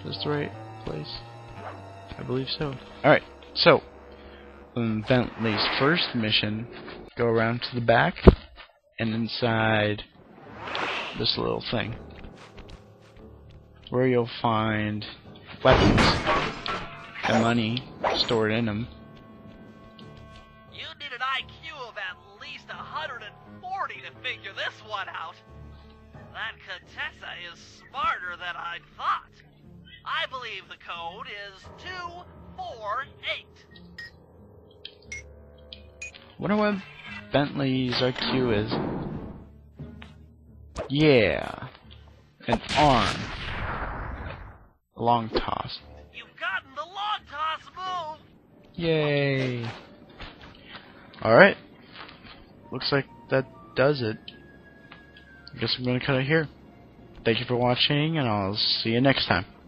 Is this the right place? I believe so. Alright, so Bentley's first mission, go around to the back and inside this little thing where you'll find weapons and money stored in them. You need an IQ of at least 140 to figure this one out. That Contessa is smarter than I thought. I believe the code is 248. Wonder what Bentley's IQ is. Yeah, an arm, a long toss. You've gotten the long toss move. Yay! Alright, looks like that does it. I guess I'm gonna cut it here. Thank you for watching, and I'll see you next time.